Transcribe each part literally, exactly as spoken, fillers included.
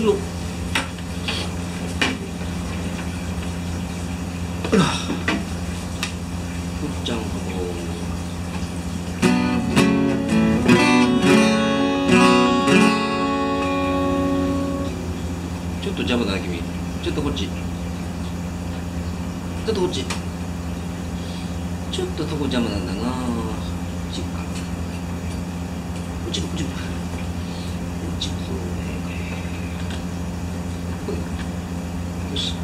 よっ。ふっちゃんちょっと邪魔だな君。ちょっとこっち。ちょっとこっち。ちょっとそこ邪魔なんだな。こっちか。こっちこっち。こっちそうね。よし。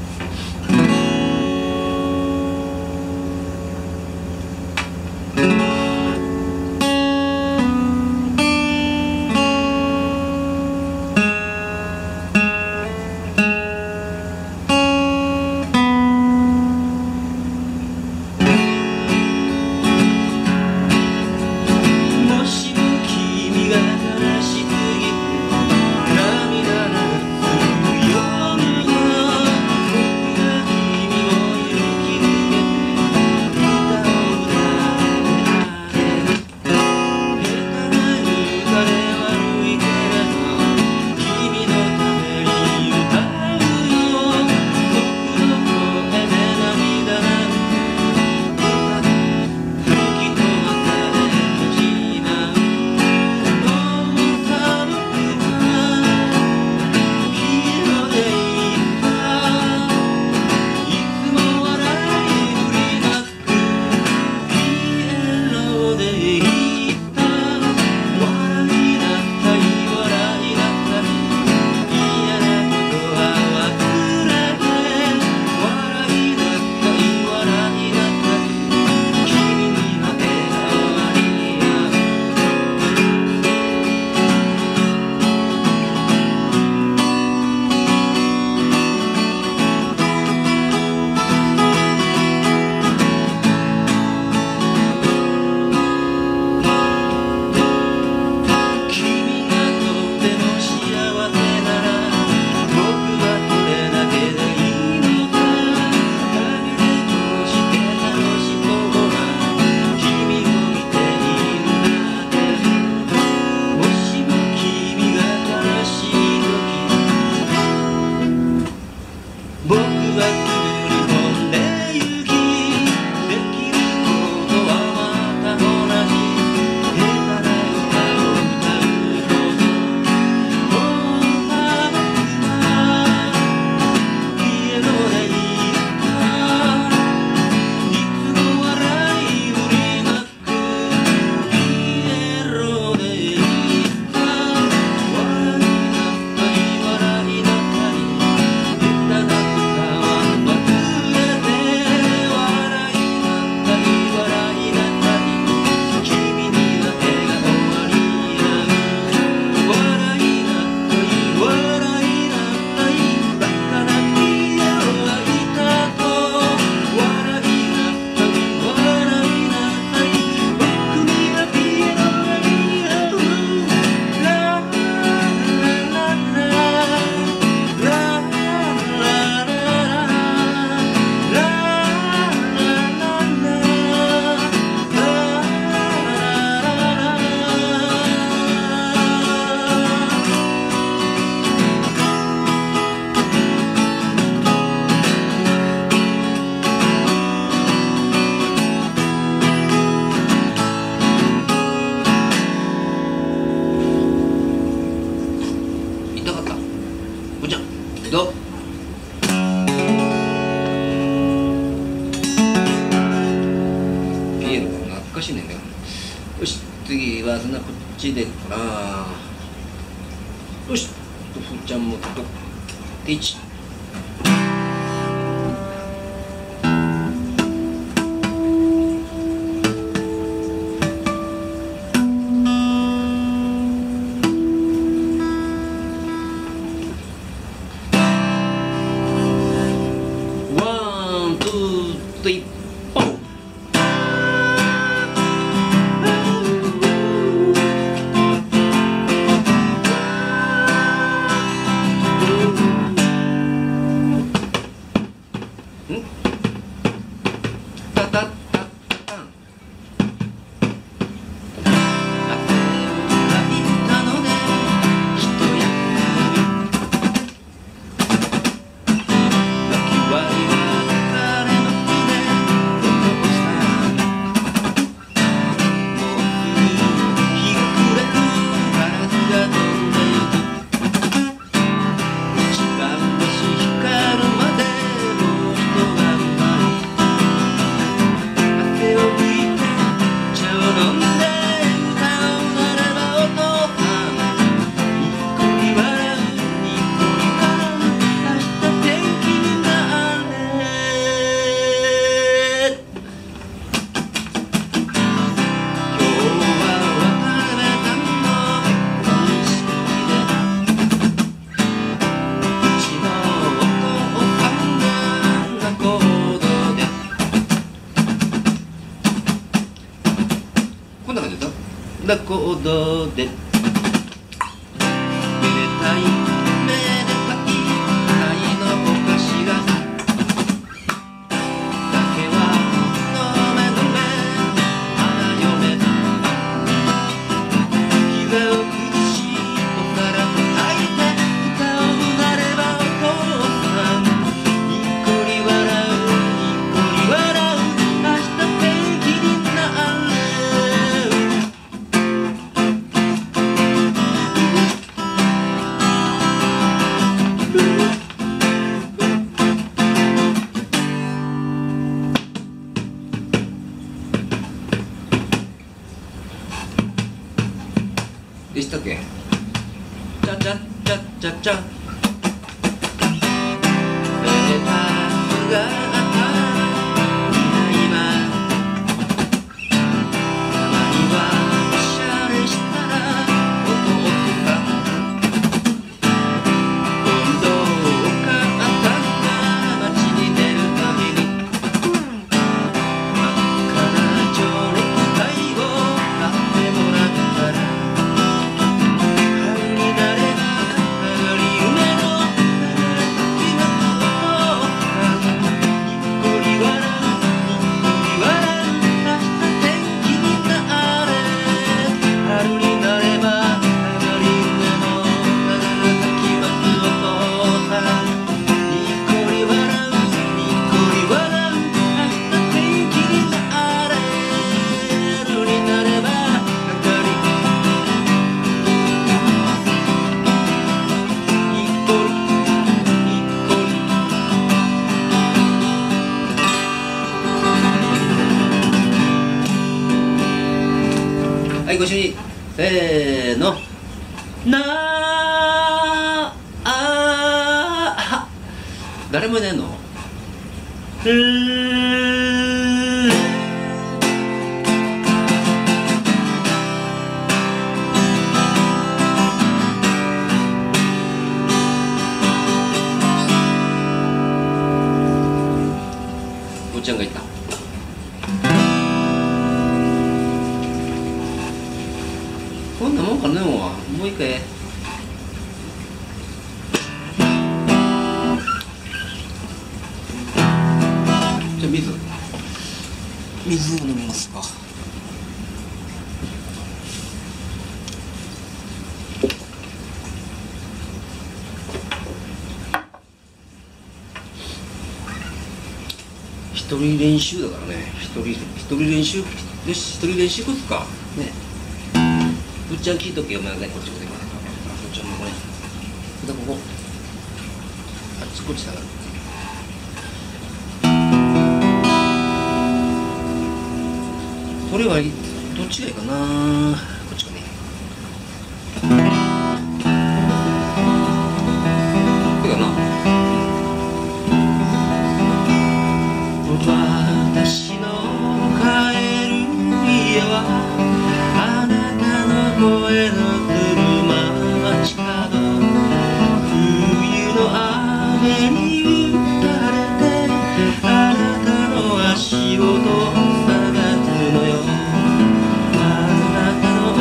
どうピエロが懐かしいねんだよ。よし、次はそんなこっちでかな。よし、ふーちゃんもと定位置。一本だ行動でめでたいめでたい愛のお菓子がだけは飲め飲めまだ読め膝を崩しお皿と炊いて歌をうなればお父さんにっこり笑うにっこり笑う明日天気になれでしたっけ？チャチャチャチャチャめでた姿今たまにはおしゃれしたらお父さん今度お母さんが街に出るたびに真っ赤な蝶ネクタイを買ってもらったらはい、ご一緒にせーのなああ誰もいないの？うーんおっちゃんがいた。こんなもんかね。もう一回じゃあ水水を飲みますか。一人練習だからね。一人一人練習よし、一人練習こつかね。ぶっちゃん聞いとけよ、お前ね、こっちこっち。ぶっちゃんもこれ。で、ここ。あっちこっちだから。これは、どっちがいいかな。こっちかね。これかな。私の帰る家はあなたの声の車街角冬の雨に打たれてあなたの足音を探すのよ。あなたの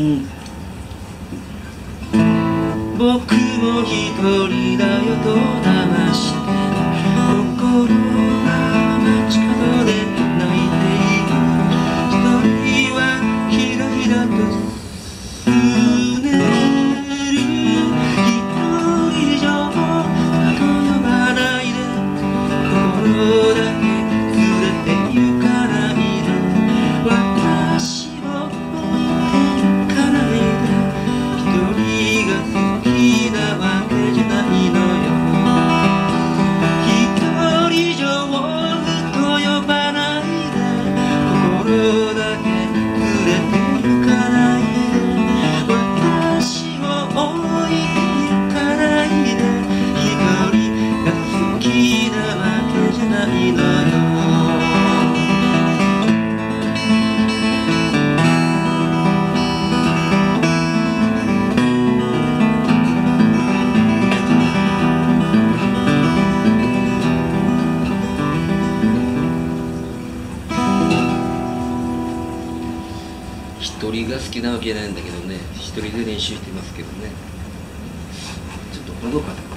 うん僕も一人だよと騙して心が街角で泣いている一人はひらひらとすねる一人以上と呼ばないで心だけ連れて行かないで私を置いて行かないで一人が好きなわけじゃないのよ一人上と呼ばないで心だけ連れて行かないで私を置いて行かないで一人が好きなわけじゃないのよ一人が好きなわけじゃないんだけどね、一人で練習してますけどね、ちょっとほどかった。